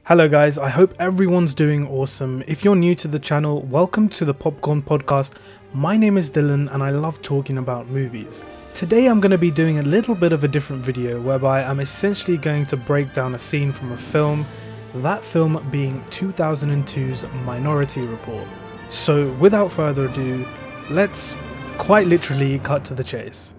Hello guys, I hope everyone's doing awesome. If you're new to the channel, welcome to the Popcorn Podcast. My name is Dylan and I love talking about movies. Today I'm going to be doing a little bit of a different video whereby I'm essentially going to break down a scene from a film, that film being 2002's Minority Report. So without further ado, let's quite literally cut to the chase.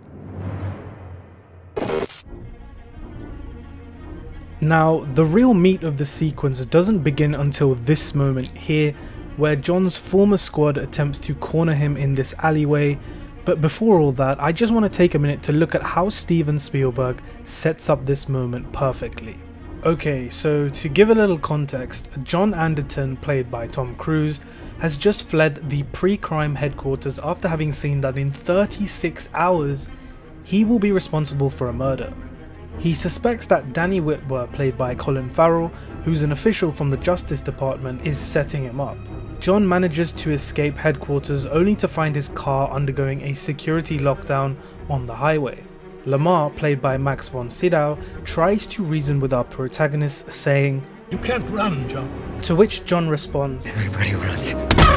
Now, the real meat of the sequence doesn't begin until this moment here, where John's former squad attempts to corner him in this alleyway. But before all that, I just want to take a minute to look at how Steven Spielberg sets up this moment perfectly. Okay, so to give a little context, John Anderton, played by Tom Cruise, has just fled the pre-crime headquarters after having seen that in 36 hours, he will be responsible for a murder. He suspects that Danny Whitwer, played by Colin Farrell, who's an official from the Justice Department, is setting him up. John manages to escape headquarters only to find his car undergoing a security lockdown on the highway. Lamar, played by Max von Sydow, tries to reason with our protagonist, saying, "You can't run, John." To which John responds, "Everybody runs."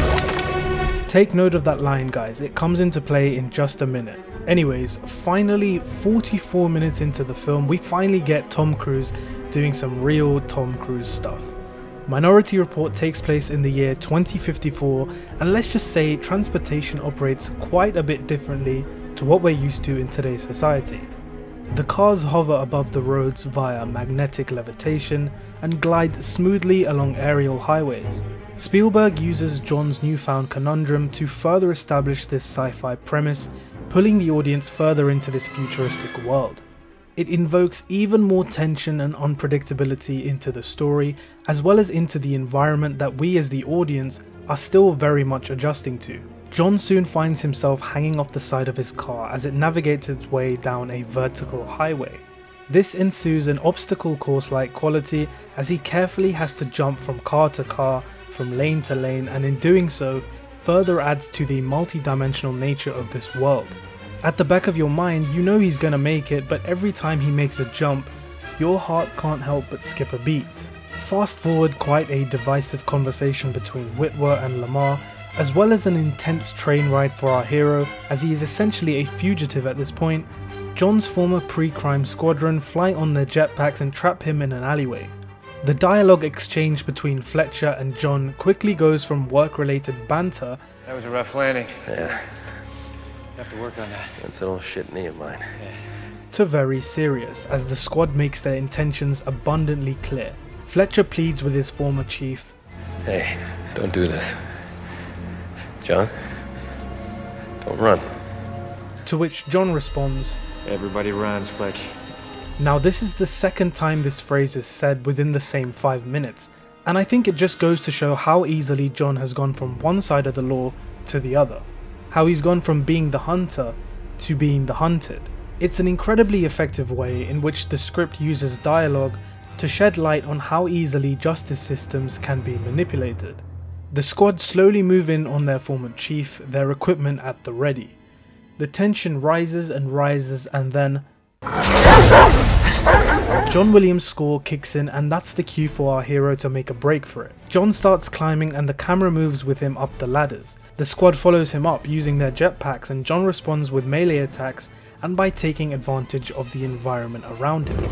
Take note of that line, guys, it comes into play in just a minute. Anyways, finally 44 minutes into the film, we finally get Tom Cruise doing some real Tom Cruise stuff. Minority Report takes place in the year 2054, and let's just say transportation operates quite a bit differently to what we're used to in today's society. The cars hover above the roads via magnetic levitation and glide smoothly along aerial highways. Spielberg uses John's newfound conundrum to further establish this sci-fi premise, pulling the audience further into this futuristic world. It invokes even more tension and unpredictability into the story, as well as into the environment that we as the audience are still very much adjusting to. John soon finds himself hanging off the side of his car as it navigates its way down a vertical highway. This ensues an obstacle course-like quality as he carefully has to jump from car to car, from lane to lane, and in doing so, further adds to the multi-dimensional nature of this world. At the back of your mind, you know he's gonna make it, but every time he makes a jump, your heart can't help but skip a beat. Fast forward quite a divisive conversation between Whitwer and Lamar, as well as an intense train ride for our hero, as he is essentially a fugitive at this point. John's former pre-crime squadron fly on their jetpacks and trap him in an alleyway. The dialogue exchange between Fletcher and John quickly goes from work-related banter. That was a rough landing. Yeah, You have to work on that. that's an old shit knee of mine. To very serious, as the squad makes their intentions abundantly clear. Fletcher pleads with his former chief. Hey, don't do this. John, don't run. To which John responds, Everybody runs, Fletch. Now this is the second time this phrase is said within the same 5 minutes, and I think it just goes to show how easily John has gone from one side of the law to the other. How he's gone from being the hunter to being the hunted. It's an incredibly effective way in which the script uses dialogue to shed light on how easily justice systems can be manipulated. The squad slowly move in on their former chief, their equipment at the ready. The tension rises and rises, and then John Williams' score kicks in, and that's the cue for our hero to make a break for it. John starts climbing and the camera moves with him up the ladders. The squad follows him up using their jetpacks, and John responds with melee attacks and by taking advantage of the environment around him.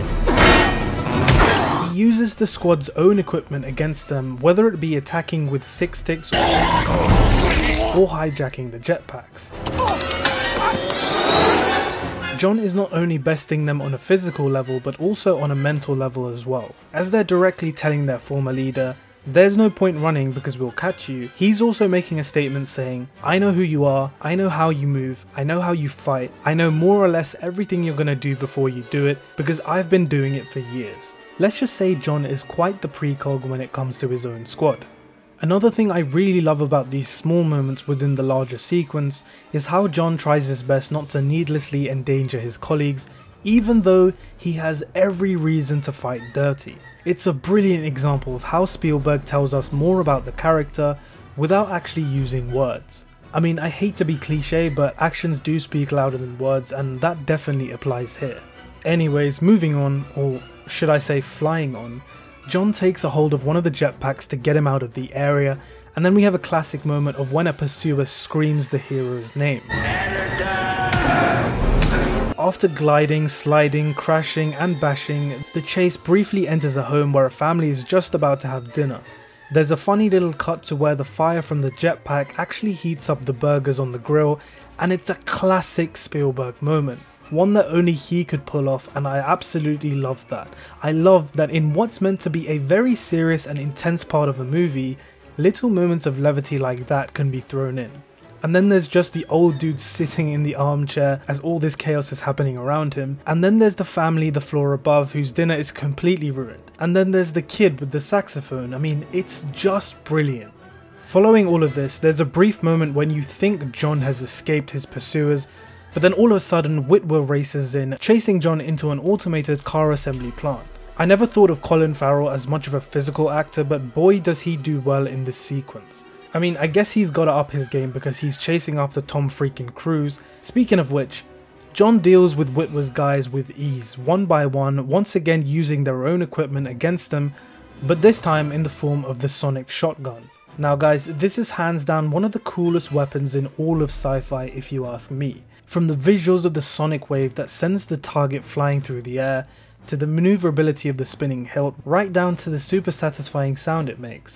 He uses the squad's own equipment against them, whether it be attacking with 6 sticks or hijacking the jetpacks. John is not only besting them on a physical level, but also on a mental level as well. As they're directly telling their former leader, "There's no point running because we'll catch you," he's also making a statement saying, "I know who you are, I know how you move, I know how you fight, I know more or less everything you're gonna do before you do it, because I've been doing it for years." Let's just say John is quite the precog when it comes to his own squad. Another thing I really love about these small moments within the larger sequence is how John tries his best not to needlessly endanger his colleagues, even though he has every reason to fight dirty. It's a brilliant example of how Spielberg tells us more about the character without actually using words. I mean, I hate to be cliche, but actions do speak louder than words, and that definitely applies here. Anyways, moving on, or should I say flying on, John takes a hold of one of the jetpacks to get him out of the area, and then we have a classic moment of when a pursuer screams the hero's name. After gliding, sliding, crashing and bashing, the chase briefly enters a home where a family is just about to have dinner. There's a funny little cut to where the fire from the jetpack actually heats up the burgers on the grill, and it's a classic Spielberg moment. One that only he could pull off, and I absolutely love that. I love that in what's meant to be a very serious and intense part of a movie, little moments of levity like that can be thrown in. And then there's just the old dude sitting in the armchair as all this chaos is happening around him. And then there's the family the floor above whose dinner is completely ruined. And then there's the kid with the saxophone. I mean, it's just brilliant. Following all of this, there's a brief moment when you think John has escaped his pursuers, but then all of a sudden Whitwer races in, chasing John into an automated car assembly plant. I never thought of Colin Farrell as much of a physical actor, but boy does he do well in this sequence. I mean, I guess he's gotta up his game because he's chasing after Tom freaking Cruise. Speaking of which, John deals with Whitwer's guys with ease, one by one, once again using their own equipment against them, but this time in the form of the sonic shotgun. Now guys, this is hands down one of the coolest weapons in all of sci-fi if you ask me. From the visuals of the sonic wave that sends the target flying through the air, to the maneuverability of the spinning hilt, right down to the super satisfying sound it makes.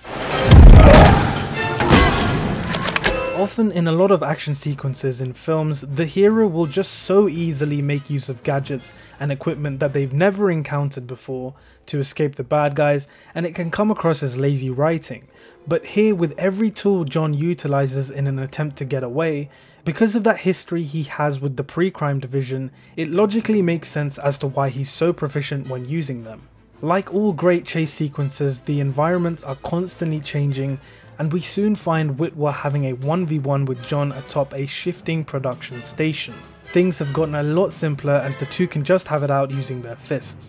Often in a lot of action sequences in films, the hero will just so easily make use of gadgets and equipment that they've never encountered before to escape the bad guys, and it can come across as lazy writing. But here, with every tool John utilizes in an attempt to get away, because of that history he has with the pre-crime division, it logically makes sense as to why he's so proficient when using them. Like all great chase sequences, the environments are constantly changing, and we soon find Whitwer having a 1v1 with John atop a shifting production station. Things have gotten a lot simpler as the two can just have it out using their fists.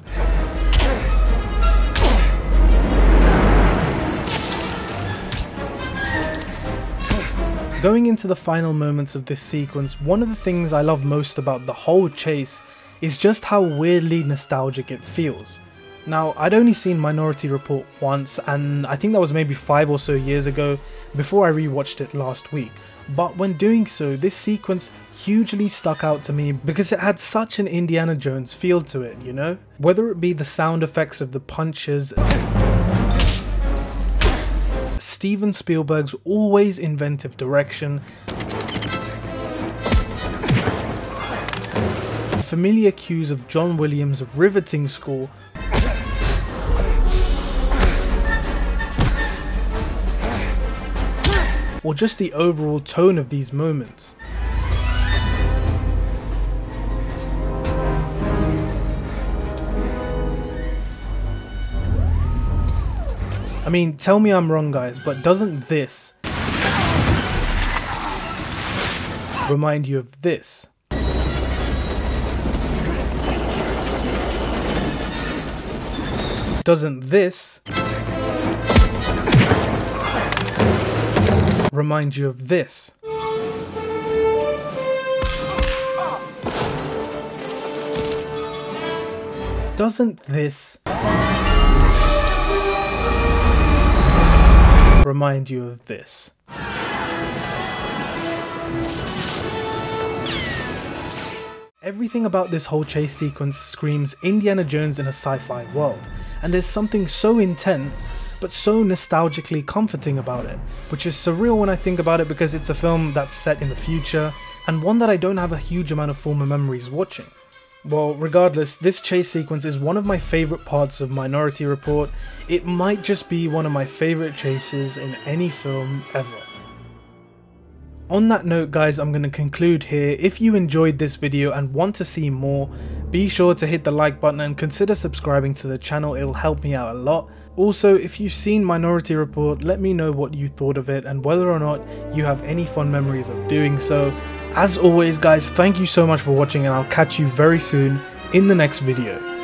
Going into the final moments of this sequence, one of the things I love most about the whole chase is just how weirdly nostalgic it feels. Now, I'd only seen Minority Report once, and I think that was maybe 5 or so years ago before I rewatched it last week. But when doing so, this sequence hugely stuck out to me because it had such an Indiana Jones feel to it, you know? Whether it be the sound effects of the punches, Steven Spielberg's always inventive direction, familiar cues of John Williams' riveting score, or just the overall tone of these moments. I mean, tell me I'm wrong guys, but doesn't this remind you of this? Doesn't this remind you of this? Doesn't this remind you of this? Everything about this whole chase sequence screams Indiana Jones in a sci-fi world, and there's something so intense but so nostalgically comforting about it, which is surreal when I think about it because it's a film that's set in the future and one that I don't have a huge amount of former memories watching. Well, regardless, this chase sequence is one of my favourite parts of Minority Report. It might just be one of my favourite chases in any film ever. On that note guys, I'm going to conclude here. If you enjoyed this video and want to see more, be sure to hit the like button and consider subscribing to the channel, it'll help me out a lot. Also, if you've seen Minority Report, let me know what you thought of it and whether or not you have any fond memories of doing so. As always guys, thank you so much for watching and I'll catch you very soon in the next video.